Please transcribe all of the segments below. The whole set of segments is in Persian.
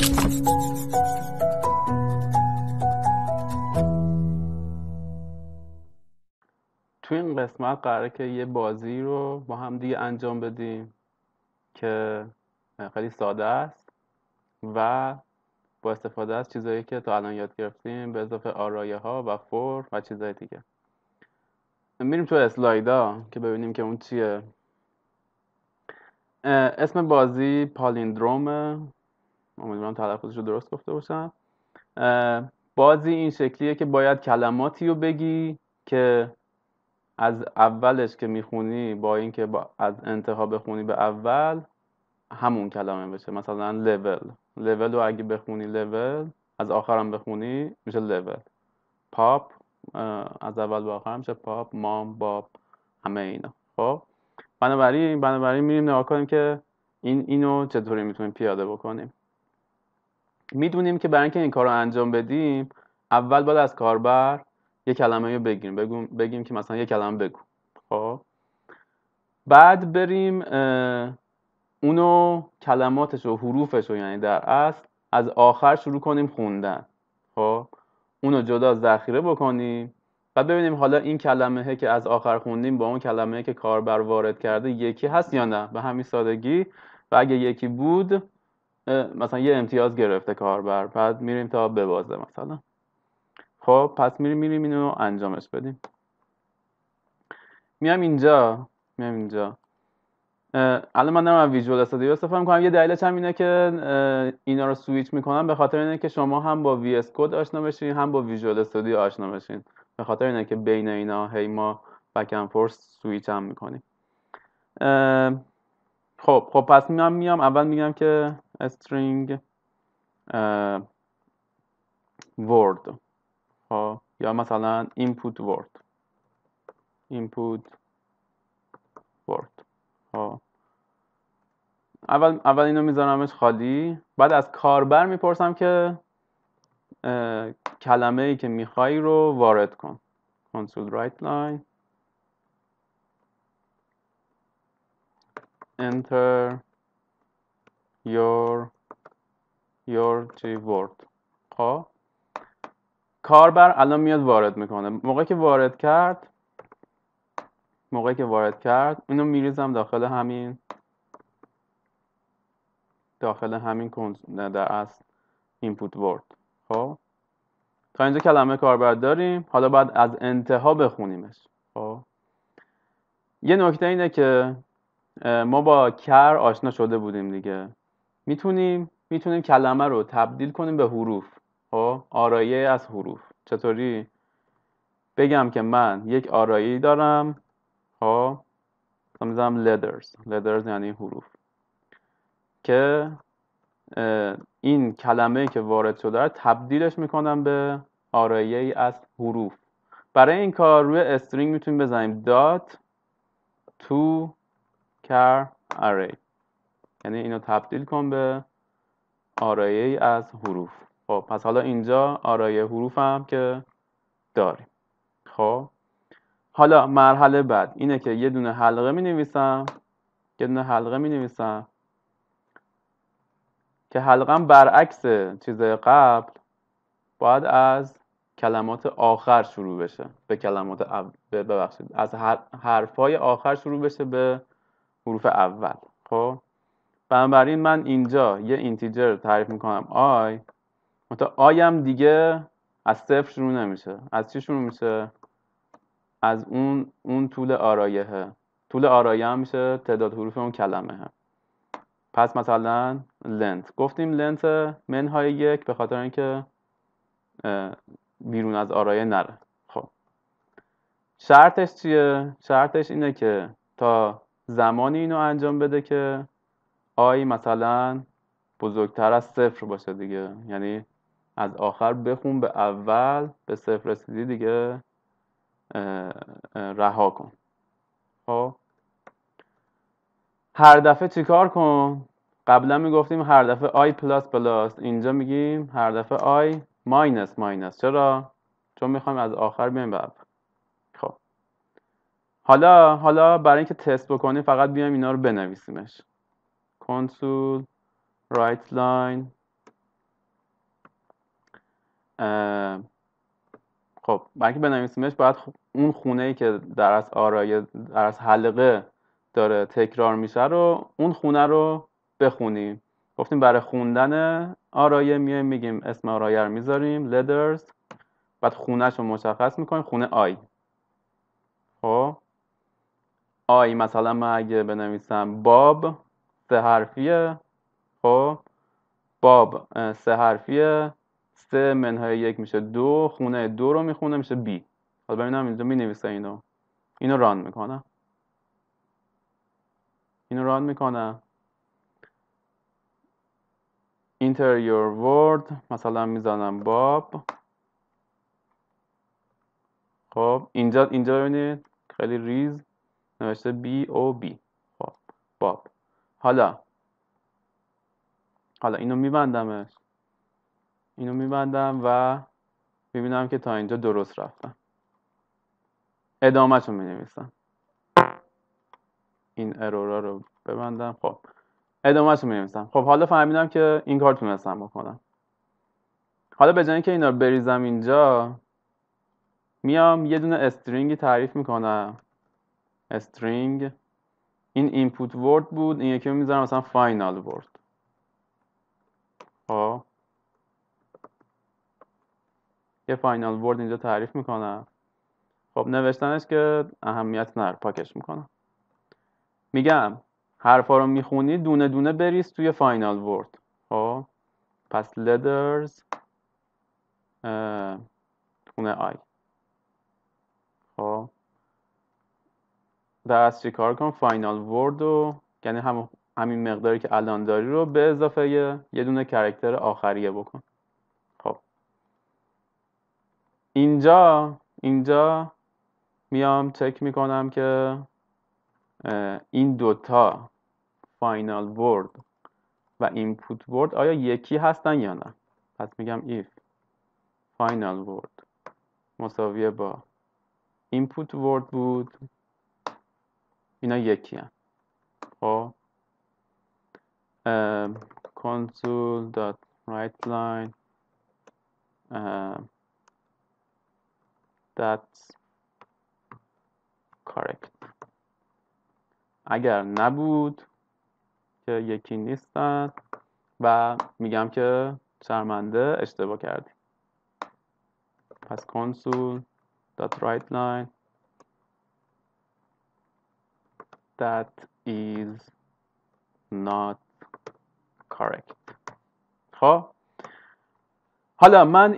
تو این قسمت قراره که یه بازی رو با هم دیگه انجام بدیم که خیلی ساده است و با استفاده از چیزایی که تا الان یاد گرفتیم به اضافه آرایه ها و فور و چیزای دیگه. میریم تو اسلایدا که ببینیم که اون چیه. اسم بازی پالیندرومه، امیدوارم تلفظش رو درست گفته باشم. بازی این شکلیه که باید کلماتی رو بگی که از اولش که میخونی با اینکه از انتها بخونی به اول همون کلمه بشه. مثلا لول رو اگه بخونی لول، از آخرم بخونی میشه لول. پاپ از اول به آخر میشه پاپ، مام، باب، همه اینا. خب بنابراین میریم نگاه کنیم که اینو چطوری میتونیم پیاده بکنیم. میدونیم که برای اینکه این کار رو انجام بدیم اول باید از کاربر یه کلمه رو بگیم که مثلا یه کلمه بگو. خب بعد بریم اونو کلماتش و حروفش رو، یعنی در اصل از آخر شروع کنیم خوندن. خب اونو جدا ذخیره بکنیم و ببینیم حالا این کلمه که از آخر خوندیم با اون کلمه که کاربر وارد کرده یکی هست یا نه، به همین سادگی. و اگه یکی بود مثلا یه امتیاز گرفته کاربر، بعد میریم تا ببازه مثلا. خب پس میریم اینو انجامش بدیم. میام اینجا الان من دارم از ویژوال استودیو استفاده میکنم. یه دلیلش هم اینه که اینا رو سویچ میکنم به خاطر اینه که شما هم با وی اس کد آشنا بشین هم با ویژوال استودیو آشنا بشین. به خاطر اینه که بین اینا هی ما بک اند فورس سویچ هم میکنیم. خب پس میام اول میگم که string word، خب یا مثلا input word. خب اول اینو میذارمش خالی. بعد از کاربر میپرسم که کلمه ای که میخوای رو وارد کن. console write line enter your word. خب کاربر الان میاد وارد میکنه. موقعی که وارد کرد اینو میریزم داخل همین در اصل input word. خب تا اینجا کلمه کاربر داریم. حالا باید از انتها بخونیمش. خب یه نکته اینه که ما با کر آشنا شده بودیم دیگه. میتونیم کلمه رو تبدیل کنیم به حروف. خب آرایه از حروف. چطوری؟ بگم که من یک آرایه دارم. خب میذارم letters یعنی حروف، که این کلمه که وارد شده رو تبدیلش میکنم به آرایه از حروف. برای این کار روی استرینگ میتونیم بزنیم dot to char array، یعنی اینو تبدیل کن به آرایه از حروف. خب پس حالا اینجا آرایه حروف هم که داریم. خب حالا مرحله بعد اینه که یه دونه حلقه می نویسم که حلقم برعکس چیزای قبل باید از کلمات آخر شروع بشه به کلمات از حرفای آخر شروع بشه به حروف اول. خب بنابراین من اینجا یه اینتیجر تعریف میکنم آی، مثلا آی هم دیگه از صفر شروع نمیشه. از چی شروع میشه؟ از اون طول آرایه. طول آرایه هم میشه تعداد حروف اون کلمه. پس مثلا لنت گفتیم لنت منهای 1 به خاطر اینکه بیرون از آرایه نره. خب شرطش چیه؟ شرطش اینه که تا زمانی اینو انجام بده که آی مثلا بزرگتر از صفر باشه دیگه. یعنی از آخر بخون به اول، به صفر رسیدی دیگه رها کن. خب هر دفعه چیکار کن؟ قبلا میگفتیم هر دفعه آی پلاس پلاس، اینجا میگیم هر دفعه آی ماینس ماینس. چرا؟ چون میخوایم از آخر بیایم به اول. خب حالا برای اینکه تست بکنیم فقط بیایم اینا رو بنویسیمش. console write line خب برای اینکه بنویسیمش باید اون خونه‌ای که در از آرای در از حلقه داره تکرار میشه رو اون خونه رو بخونیم. گفتیم برای خوندن آرایه میایم میگیم اسم آرایه رو میذاریم letters، بعد خونه‌ش رو مشخص میکنیم، خونه آی. خب آی مثلا من اگه بنویسم باب 3 حرفیه، خب باب 3 حرفیه، 3 منهای 1 میشه 2، خونه 2 رو میخونه میشه بی. حالا ببینم اینجا مینویسه اینو ران میکنم، اینو ران میکنم enter your word، مثلا میزنم باب. خب اینجا ببینید خیلی ریز نوشته بی او بی. خب باب. حالا اینو میبندمش، اینو میبندم و میبینم که تا اینجا درست رفتم. ادامهشو مینویسم، این ارورا رو ببندم. خب ادامهشو مینویسم. خب حالا فهمیدم که این کار تونستم بکنم. حالا به جای اینکه اینا رو بریزم اینجا، میام یه دونه استرینگی تعریف میکنم. استرینگ، این اینپوت ورد بود، این یکی رو میذارم مثلا فاینال ورد. خب یه فاینال ورد اینجا تعریف میکنم. خب نوشتنش که اهمیت نداره، پاکش میکنم. میگم حرفا رو میخونی دونه دونه بریز توی فاینال ورد. خب پس letters خونه آی. خب درست چی کار کن؟ فاینال ورد رو، یعنی همین مقداری که الان داری رو به اضافه یه دونه کرکتر آخریه بکن. خب اینجا میام چک میکنم که این دوتا فاینال ورد و اینپوت ورد آیا یکی هستن یا نه. پس میگم if فاینال ورد مساویه با اینپوت ورد بود، اینا یکی هست. خب console.writeline that's correct. اگر نبود که یکی نیستن و میگم که شرمنده اشتباه کردی. پس console.writeline that is not correct. خب حالا من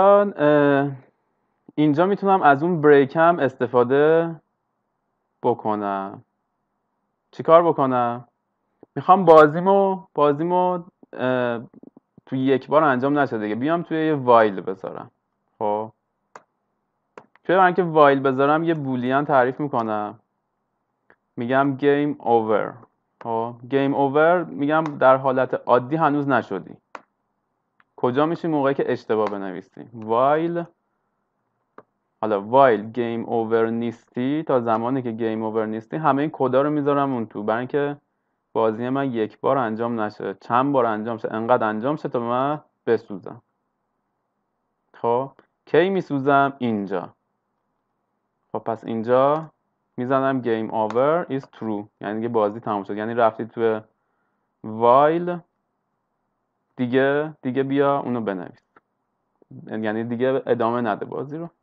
اینجا میتونم از اون بریکم استفاده بکنم. چیکار بکنم؟ میخوام بازیمو توی یک بار انجام نشه دیگه، بیام توی یه وایل بذارم. خب توی من که وایل بذارم یه بولیان تعریف میکنم، میگم game over. خب game over میگم در حالت عادی هنوز نشدی. کجا میشی؟ موقعی که اشتباه بنویسی. while game over نیستی، تا زمانی که game over نیستی همه این کدا رو میذارم اون تو، برای اینکه بازی من یک بار انجام نشه، چند بار انجام شه، انقدر انجام شه تا من بسوزم. خب کی میسوزم؟ اینجا. خب پس اینجا میزنم game over is true، یعنی دیگه بازی تموم شد، یعنی رفتی تو while دیگه بیا اونو بنویس، یعنی دیگه ادامه نده بازی رو.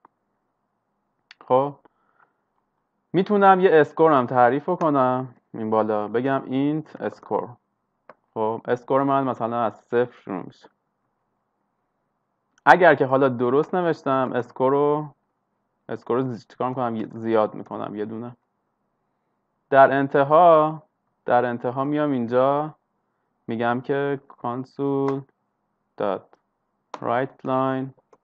خب میتونم یه اسکور هم تعریف کنم این بالا، بگم int score. خب اسکور من مثلا از 0 شروع میشه. اگر که حالا درست نوشتم اسکور رو چیکار میکنم؟ زیاد میکنم یه دونه. در انتها میام اینجا میگم که console.writeline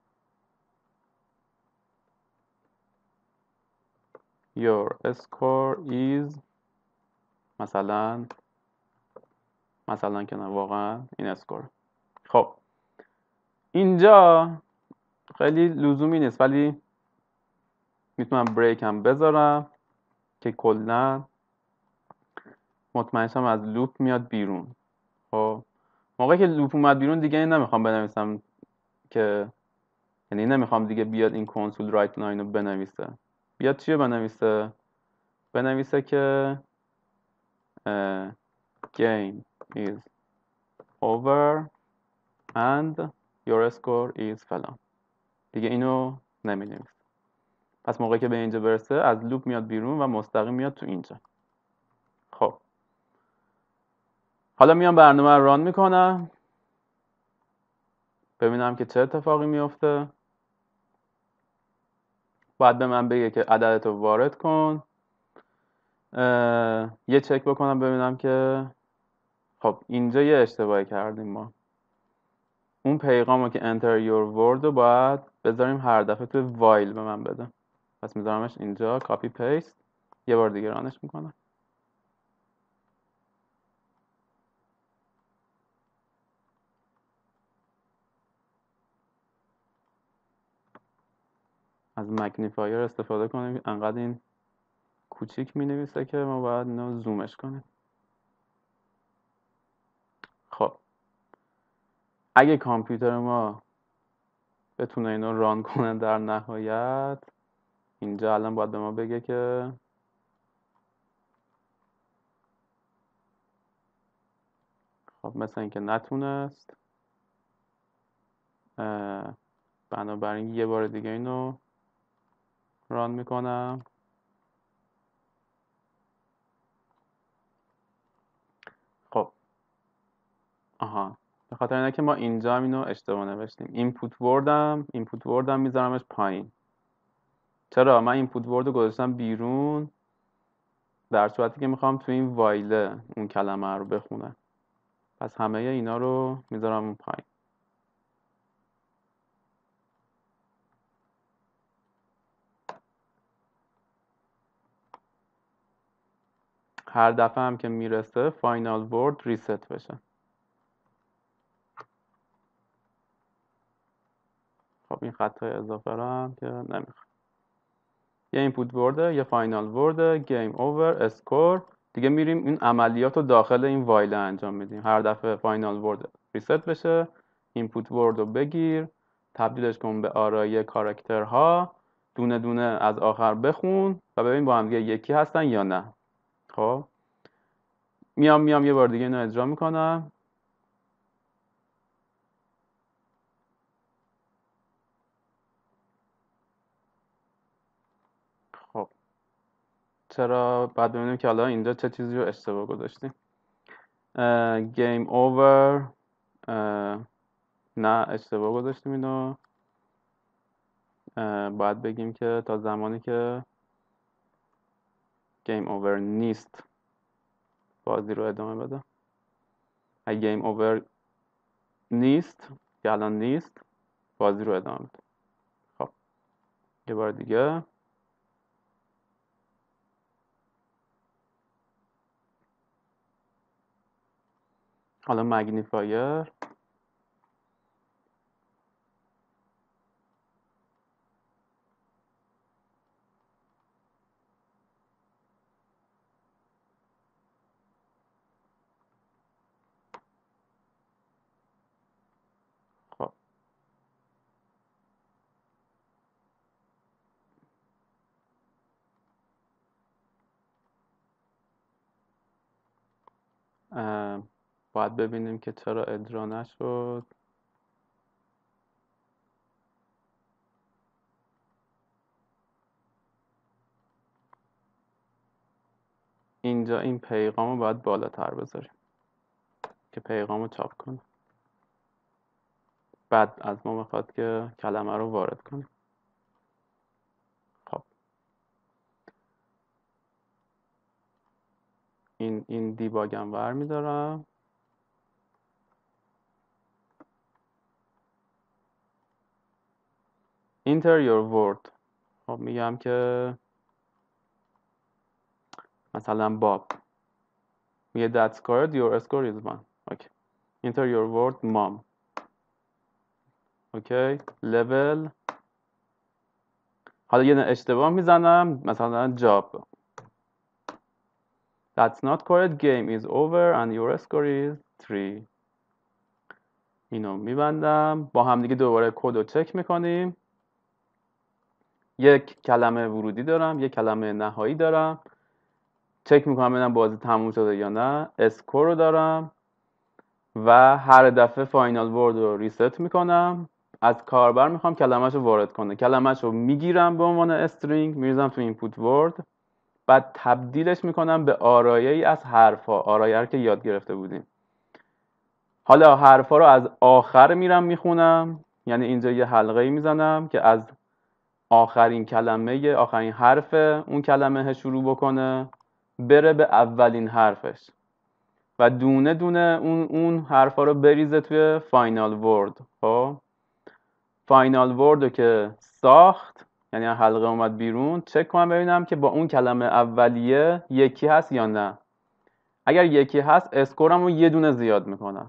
your score is مثلا که نه واقعا این اسکور. خب اینجا خیلی لزومی نیست، ولی میتونم بریک هم بذارم که کلا مطمئن شم از لوپ میاد بیرون. خب موقعی که لوپ اومد بیرون دیگه نمیخوام بنویسم که یعنی نمیخوام دیگه بیاد این کنسول رایت لاین رو بنویسه. بیاد چیه بنویسه؟ بنویسه که game is over and your score is فلان. دیگه اینو نمی‌نویسه. پس موقعی که به اینجا برسه از لوپ میاد بیرون و مستقیم میاد تو اینجا. خب حالا میام برنامه رو ران میکنم ببینم که چه اتفاقی میفته. باید به من بگه که عددتو وارد کن. یه چک بکنم ببینم که خب اینجا یه اشتباهی کردیم ما. اون پیغامو که enter your word رو باید بذاریم هر دفعه توی وایل به من بده. پس میذارمش اینجا کاپی پیست. یه بار دیگه رانش میکنم. از مگنیفایر استفاده کنیم. انقدر این کوچیک می نویسه که ما باید اینو زومش کنیم. خب اگه کامپیوتر ما بتونه اینو ران کنه در نهایت، اینجا الان باید به ما بگه که خب مثل اینکه نتونست. بنابراین یه بار دیگه اینو ران میکنم. خب آها، به خاطر اینه که ما اینجا هم اینو اشتباه نوشتیم. اینپوت وردم میذارمش پایین. چرا؟ من اینپوت ورد رو گذاشتم بیرون در صورتی که میخوام تو این وایله اون کلمه رو بخونه. پس همه اینا رو میذارم اون پایین. هر دفعه هم که میرسه فاینال ورد ریست بشه. خب این خطای اضافه رو هم که نمیخوام. یه اینپوت ورده، یه فاینال ورده، گیم اوور، اسکور. دیگه میریم این عملیات رو داخل این وایل انجام میدیم. هر دفعه فاینال ورد ریست بشه، اینپوت ورد رو بگیر، تبدیلش کن به آرای کاراکترها، دونه دونه از آخر بخون و ببین با هم دیگه یکی هستن یا نه. خب میام یه بار دیگه اینو اجرا میکنم. خب چرا بعد ببینیم که حالا اینجا چه چیزی رو اشتباه گذاشتیم. گیم اوور، نه اشتباه گذاشتیم اینو. باید بگیم که تا زمانی که گیم اوور نیست بازی رو ادامه بده. اگه گیم اوور نیست که الان نیست، بازی رو ادامه بده. خب یه بار دیگه. حالا مگنیفایر. خب باید ببینیم که چرا اجرا نشد. اینجا این پیغام رو باید بالاتر بذاریم که پیغام رو چاپ کنه. بعد از ما میخواد که کلمه رو وارد کنیم. خب این دیباگم ور میدارم. enter your word. خب میگم که مثلا باب. میگه that's correct, your score is 1. اوکی. enter your word mom. اوکی. level. حالا یه اشتباه میزنم مثلا job. That's not correct, game is over and your score is 3. اینو میبندم، با هم دیگه دوباره کد رو چک میکنیم. یک کلمه ورودی دارم، یک کلمه نهایی دارم. چک میکنم ببینم بازی تموم شده یا نه. اسکور رو دارم و هر دفعه فاینال ورد رو ریست میکنم. از کاربر میخوام کلمه‌شو وارد کنه. کلمه‌شو میگیرم به عنوان استرینگ، میریزم تو اینپوت ورد، بعد تبدیلش میکنم به آرایه‌ای از حرفا، آرایه که یاد گرفته بودیم. حالا حرفا رو از آخر میرم میخونم، یعنی اینجا یه حلقه‌ای میزنم که از آخرین کلمه، آخرین حرف اون کلمه شروع بکنه بره به اولین حرفش و دونه دونه اون حرفا رو بریزه توی فاینال ورد. خب فاینال ورد رو که ساخت، یعنی حلقه اومد بیرون، چک کنم ببینم که با اون کلمه اولیه یکی هست یا نه. اگر یکی هست اسکورم رو یه دونه زیاد میکنم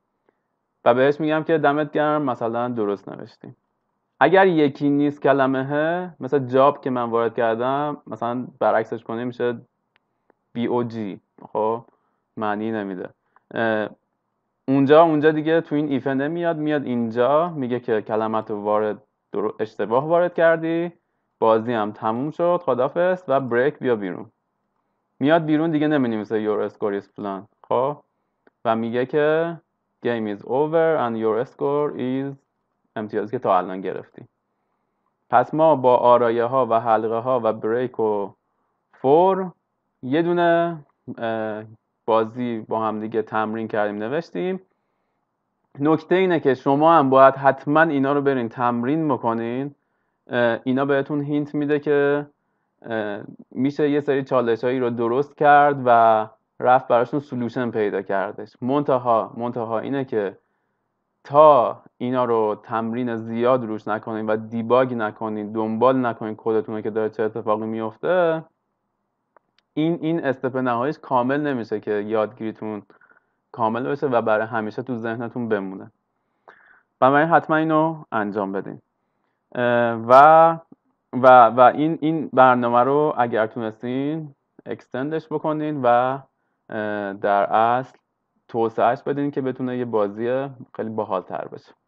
و بهش میگم که دمت گرم مثلا درست نوشتی. اگر یکی نیست کلمه، مثلا جاب که من وارد کردم مثلا برعکسش کنیم میشه BOG، خب معنی نمیده. اونجا دیگه تو این ایفه نمیاد، میاد اینجا میگه که کلمت رو اشتباه وارد کردی، بازی هم تموم شد، خدافظ و بریک، بیا بیرون. میاد بیرون دیگه نمینویسه your score is فلان، خب و میگه که game is over and your score is امتیازی که تا الان گرفتی. پس ما با آرایه ها و حلقه ها و بریک و فور یه دونه بازی با هم دیگه تمرین کردیم، نوشتیم. نکته اینه که شما هم باید حتما اینا رو برین تمرین بکنین. اینا بهتون هینت میده که میشه یه سری چالش هایی رو درست کرد و رفت براشون سلوشن پیدا کردش. منتها اینه که تا اینا رو تمرین زیاد روش نکنین و دیباگ نکنین، دنبال نکنین کدتون که داره چه اتفاقی میفته، این استپ نهاییش کامل نمیشه که یادگیریتون کامل بشه و برای همیشه تو ذهنتون بمونه. بنابراین حتما اینو انجام بدین. و این برنامه رو اگر تونستین اکستندش بکنین و در اصل توسعهش بدین که بتونه یه بازی خیلی باحال‌تر بشه.